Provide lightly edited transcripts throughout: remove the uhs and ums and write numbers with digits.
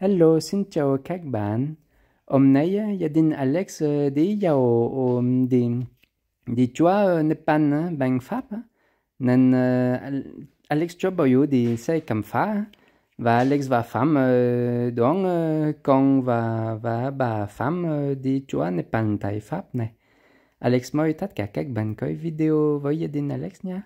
Hello, xin chào các bạn. Hôm nay gia đình Alex đi dạo đi chùa Nepal bằng Pháp nên Alex cho bảo you đi xe khám phá và Alex và Phạm đón con và bà Phạm đi chùa Nepal tại Pháp này. Alex mời tất cả các bạn coi video với gia đình Alex nhé.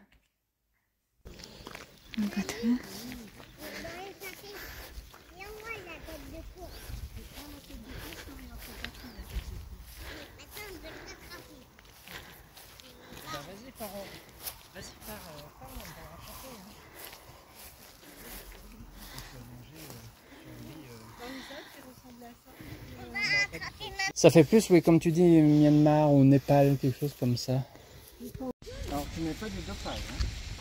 Ça fait plus, oui, comme tu dis, Myanmar ou Népal, quelque chose comme ça. Alors, tu mets pas du dopage, hein?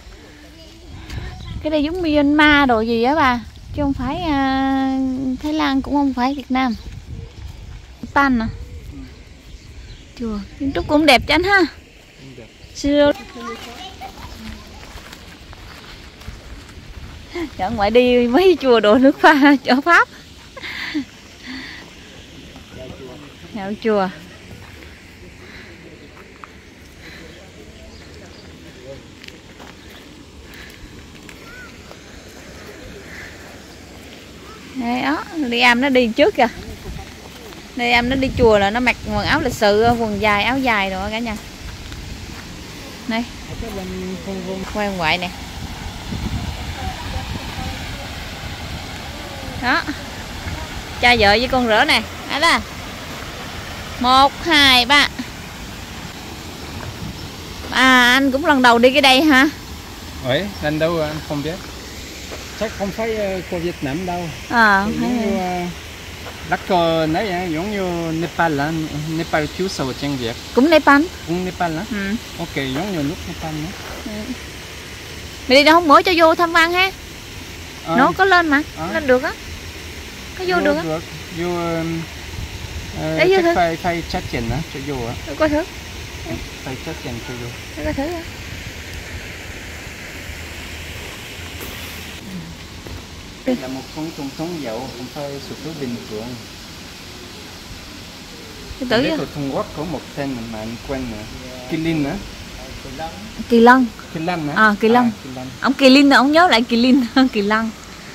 Cái đây giống Myanmar đồ gì á bà, chứ không phải Thái Lan, cũng không phải Việt Nam. Nepal à. Chùa kiến trúc cũng đẹp chứ anh ha. Chọn ngoại đi mấy chùa đồ nước pha ở Pháp. Dạo chùa. Đây đó, Liam nó đi trước kìa. Liam nó đi chùa là nó mặc quần áo lịch sự, quần dài, áo dài rồi cả nhà. Đây. Quay ngoại nè. Đó. Cha vợ với con rỡ nè. Đó là 1, 2, 3. À, anh cũng lần đầu đi cái đây hả? Oui, lần đầu anh không biết. Chắc không phải của Việt Nam đâu. Giống như đất cờ đấy, giống như Nepal là Nepal thiếu sâu tiếng Việt. Cũng Nepal. Cũng Nepal hả? Ok, giống như nước Nepal nữa. Mày đi đâu không mở cho vô tham quan ha? Nó có lên mà, lên được á. Có vô được á. Vô chắc phải check in á, cho vô á. Có thử. Phải check in cho vô. Có thử á. Đây là một con trống dậu, không phải sụp lún bình thường. Cái tử Trung Quốc có một tên mà anh quên nữa. Kỳ Linh hả? Kỳ Lân. Kỳ Lân hả? À, Kỳ Lân. Ông Kỳ Linh là ông nhớ lại Kỳ Linh, Kỳ Lân.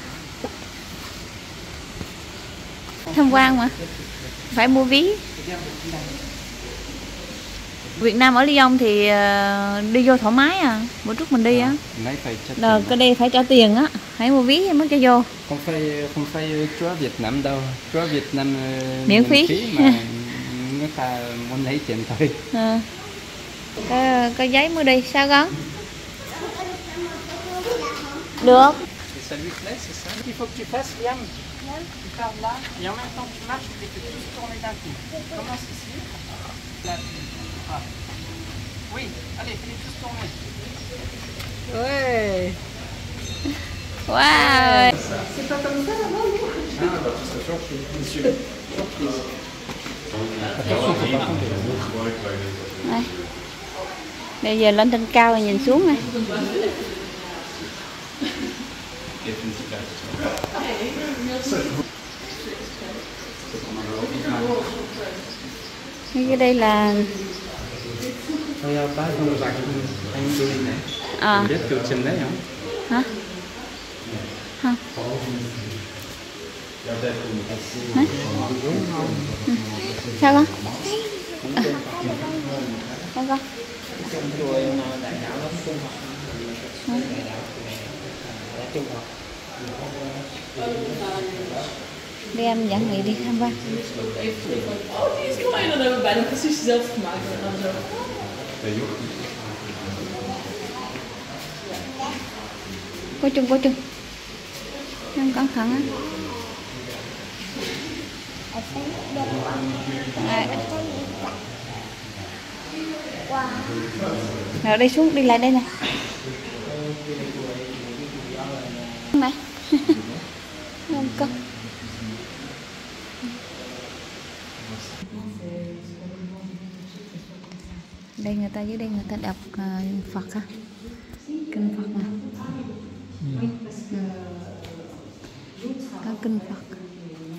Tham quan mà. Phải mua ví. Việt Nam ở Lyon thì đi vô thoải mái à. Bữa trước mình đi á. Cái đây phải trả tiền á, phải mua ví mới cho vô. Không phải chúa Việt Nam đâu. Chúa Việt Nam miễn phí mà người ta muốn lấy tiền thôi. Có giấy mới đi, sao con? Được. Oui, allez, fais tous tourner. Ouais. Wow. C'est pas comme ça là-bas, non? Ah, bah, c'est surprise, monsieur. Surprise. Đây. Bây giờ lên trên cao rồi nhìn xuống này. Cái đây là Bác không vạch anh tôi này. Biết kiểu trình đấy không? Hả? Không. Hả? Sao con? Sao con? Đi em dẫn người đi tham quan. Dat hebben we bijna precies zelf gemaakt. Có chung. Không cẩn thận á. Nào đi xuống, đi lại đây nè. Này. Không có. Đây người ta dưới đây người ta đọc Phật ha, kinh Phật nè. Có kinh Phật.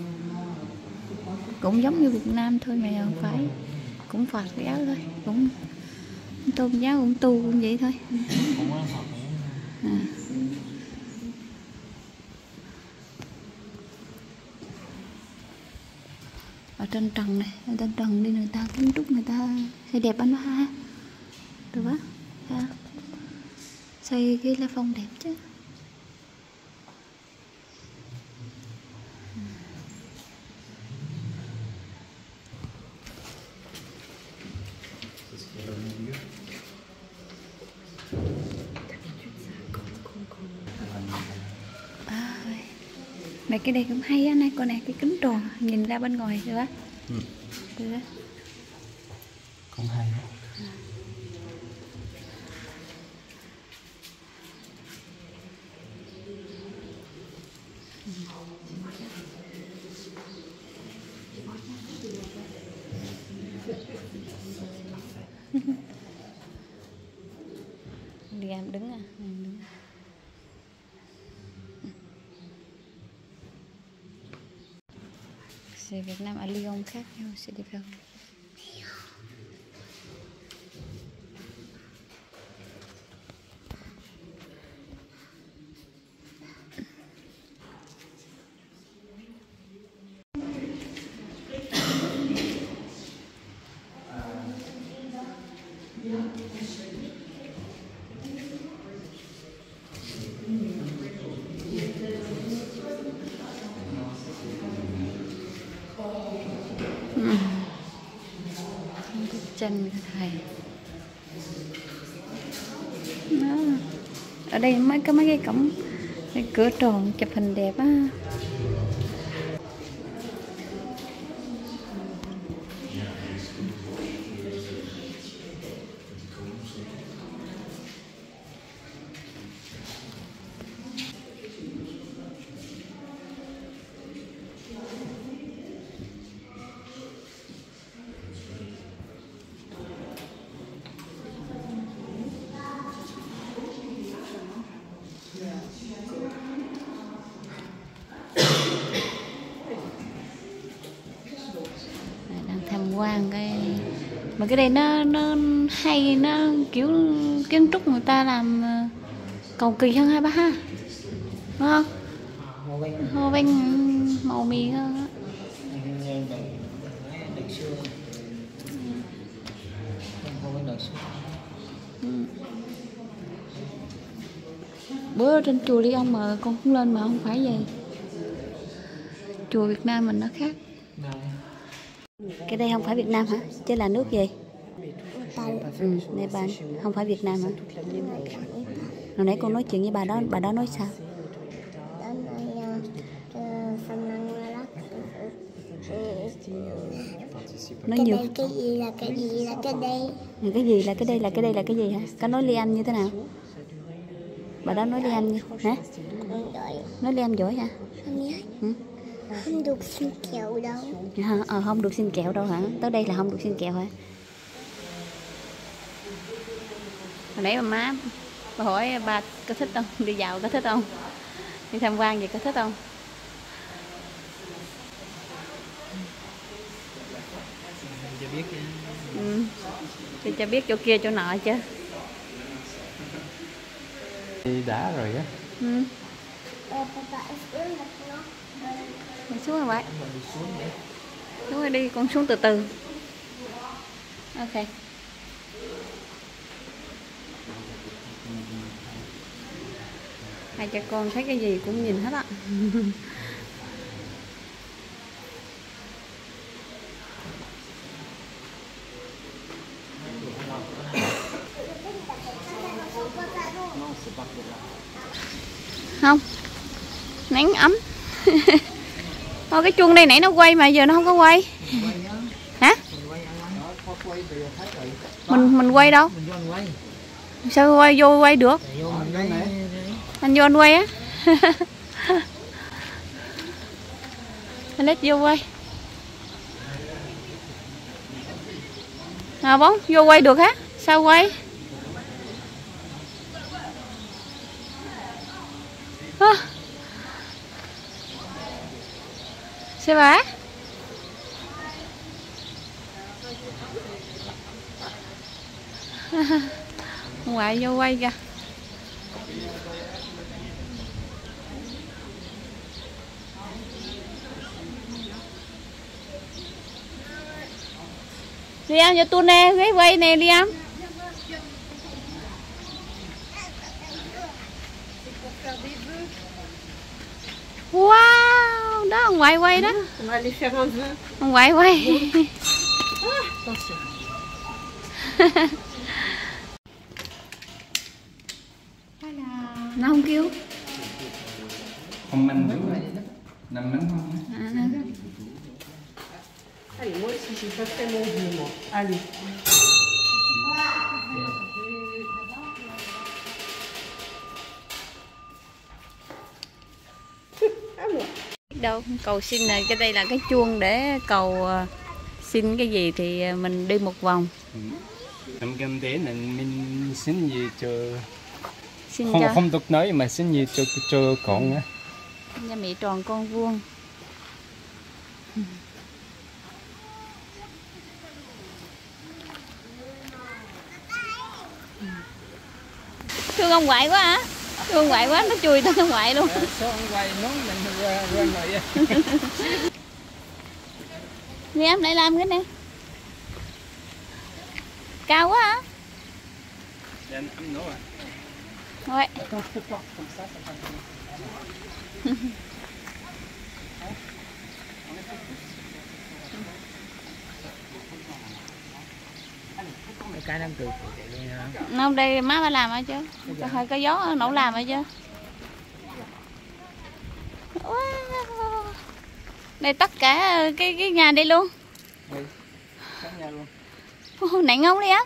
cũng giống như Việt Nam thôi mà không phải, cũng Phật giáo thôi, cũng tôn giáo cũng tu cũng vậy thôi. À. Ở trên trần này, ở trên trần đi người ta kiến trúc người ta xây đẹp anh ha, được quá, ha. Xây cái la phong đẹp chứ. Này cái đây cũng hay á, này con này cái kính tròn nhìn ra bên ngoài được á. Được á. Cũng hay á. Đi em đứng à, em đứng. Xe Việt Nam ở Lyon khác nhau, sẽ đi đâu? Chân thầy đó. Ở đây mấy cái cổng, cái cửa tròn chụp hình đẹp á. Tham quan cái mà cái đây nó hay, nó kiểu kiến trúc người ta làm cầu kỳ hơn hai ba ha, đúng không? Hồ Vinh màu mì hơn á. Bữa trên chùa Lyon mà con cũng lên mà không phải vậy. Chùa Việt Nam mình nó khác. Cái đây không phải Việt Nam hả? Chứ là nước gì? Nepal. Không phải Việt Nam hả? Hồi nãy con nói chuyện với bà đó nói sao? Nói nhiều. Cái gì là cái gì là cái đây? Cái gì là cái đây là cái đây là cái gì hả? Có nói Li Anh như thế nào? Bà đó nói Li Anh như hả? Nói Li Anh giỏi hả? Không được xin kẹo đâu. Không được xin kẹo đâu hả? Tới đây là không được xin kẹo hả? Hồi nãy má bà hỏi ba có thích không? Đi dạo có thích không? Đi tham quan vậy có thích không? Cho biết Thì cho biết chỗ kia chỗ nọ chứ. đi đã rồi á. Đi xuống rồi vậy. Xuống rồi đi, con xuống từ từ. Ok. Hai cha con thấy cái gì cũng nhìn hết á. Không, nắng ấm. Thôi cái chuông đây nãy nó quay mà giờ nó không có quay. Hả? Mình quay đâu? Sao vô quay được? Anh vô anh quay á. Anh lết vô quay. Bóng vô quay được hả? Sao quay? Sao bà? Ngoại vô quay kìa. Liam cho tôi nè, ghế quay nè Liam. Wow, đó ông ngoại quay đó. On va aller faire un vœu. Ông ngoại quay. Attention. Nó không kêu. Không mình đúng rồi. Nằm mình không. Allez, moi aussi, j'ai pas fait mon vœu, moi. Allez. Đâu cầu xin này, cái đây là cái chuông để cầu xin cái gì thì mình đi một vòng. Năm gần đến nên mình xin gì cho Xin không cho không được nói mà xin gì cho con á. nhà Mỹ tròn con vuông. Thương ông ngoại quá hả? Thương ông ngoại quá, nó chui tới ông ngoại luôn. Sao ông quay nón mình qua rồi á. Nghe em lại làm cái nè. Cao quá hả? Lên ấm nữa à. Rồi. Cái năm cười Không, đây má phải làm hả chứ? Hơi có gió nổ làm hả chứ? Wow. Đây tất cả cái nhà đây luôn. Cả nhà luôn. Nặng không đi á?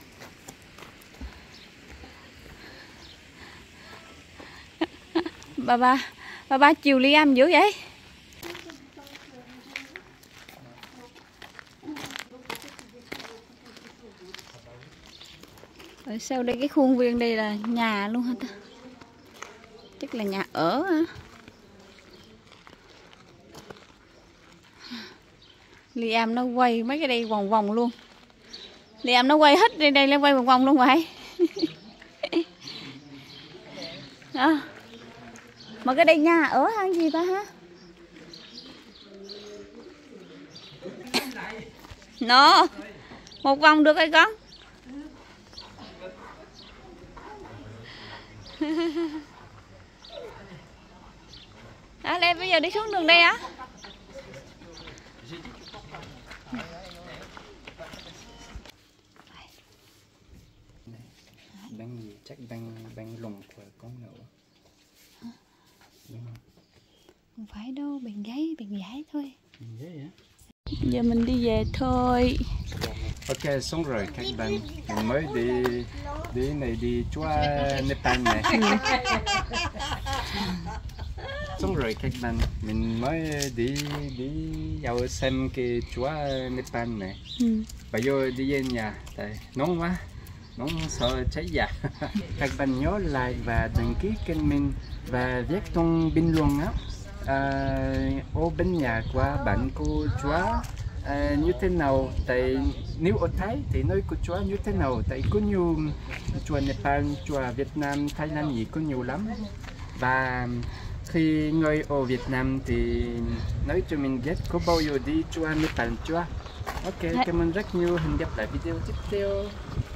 Bà chiều Liam dữ vậy? Ở sau đây cái khuôn viên đây là nhà luôn hả ta? Chắc là nhà ở hả? Liam nó quay mấy cái đây vòng vòng luôn. Liam nó quay hết đây lên quay vòng vòng luôn vậy. Đó. Mà cái đây nhà ở hay gì ta hả? Nó một vòng được hay con? Đó, Lê bây giờ đi xuống đường đây á. Đang gì chắc đang lùng của con nữa. Đúng không? Không phải đâu, bạn gái thôi. Vậy hả? Giờ mình đi về thôi. Ok, xong rồi các bạn, mình mới đi này đi chùa Nepal này. Xong rồi các bạn, mình mới đi vào xem cái chùa Nepal này. Bây giờ đi về nhà, tại nóng quá, nóng sợ cháy da. Các bạn nhớ like và đăng ký kênh mình và viết trong bình luận á. Ở bên nhà của bạn cô chùa như thế nào, tại nếu ở Thái thì nói của chùa như thế nào, tại có nhiều chùa Nepal, chùa Việt Nam, Thái Lan gì có nhiều lắm. Và khi người ở Việt Nam thì nói cho mình biết có bao giờ đi chùa Nepal chưa. Ok, cảm ơn rất nhiều, hẹn gặp lại video tiếp theo.